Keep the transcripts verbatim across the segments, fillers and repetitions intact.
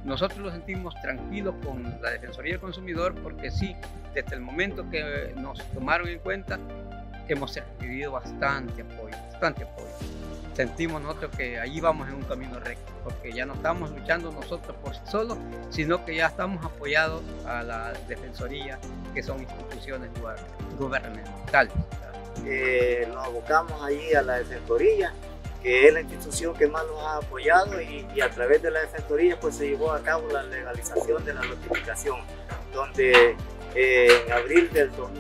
nosotros nos sentimos tranquilos con la Defensoría del Consumidor porque sí, desde el momento que nos tomaron en cuenta, hemos recibido bastante apoyo, bastante apoyo. Sentimos nosotros que allí vamos en un camino recto, porque ya no estamos luchando nosotros por sí solos, sino que ya estamos apoyados a la Defensoría, que son instituciones gubernamentales. Eh, nos abocamos allí a la Defensoría, que es la institución que más nos ha apoyado, y, y a través de la Defensoría pues se llevó a cabo la legalización de la notificación, donde eh, en abril del dos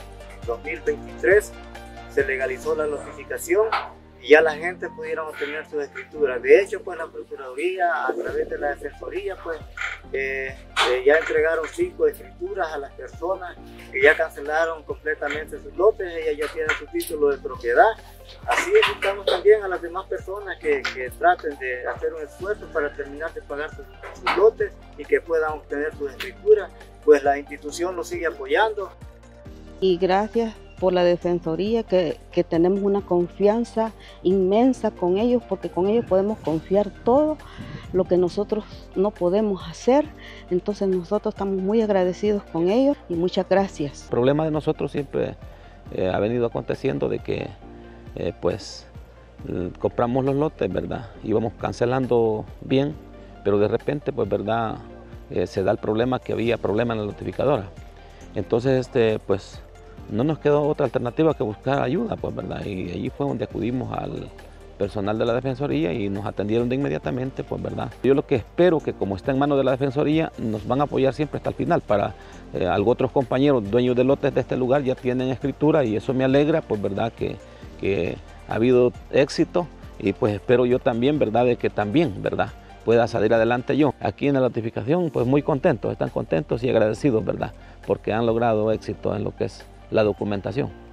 mil veintitrés se legalizó la notificación y ya la gente pudieron obtener sus escrituras. De hecho, pues la Procuraduría a través de la Defensoría pues eh, eh, ya entregaron cinco escrituras a las personas que ya cancelaron completamente sus lotes, ellas ya tienen su título de propiedad. Así invitamos también a las demás personas que, que traten de hacer un esfuerzo para terminar de pagar sus, sus lotes y que puedan obtener sus escrituras, pues la institución los sigue apoyando. Y gracias por la Defensoría, que, que tenemos una confianza inmensa con ellos, porque con ellos podemos confiar todo lo que nosotros no podemos hacer. Entonces nosotros estamos muy agradecidos con ellos y muchas gracias. El problema de nosotros siempre eh, ha venido aconteciendo de que eh, pues compramos los lotes, ¿verdad? Íbamos cancelando bien, pero de repente pues verdad eh, se da el problema que había problema en la notificadora. Entonces este pues no nos quedó otra alternativa que buscar ayuda, pues, ¿verdad? Y allí fue donde acudimos al personal de la Defensoría y nos atendieron de inmediatamente, pues, ¿verdad? Yo lo que espero que como está en manos de la Defensoría, nos van a apoyar siempre hasta el final. Para eh, algo otros compañeros, dueños de lotes de este lugar, ya tienen escritura y eso me alegra, pues, ¿verdad? Que, que ha habido éxito y pues espero yo también, ¿verdad? De que también, ¿verdad? Pueda salir adelante yo. Aquí en la notificación, pues muy contentos, están contentos y agradecidos, ¿verdad? Porque han logrado éxito en lo que es la documentación.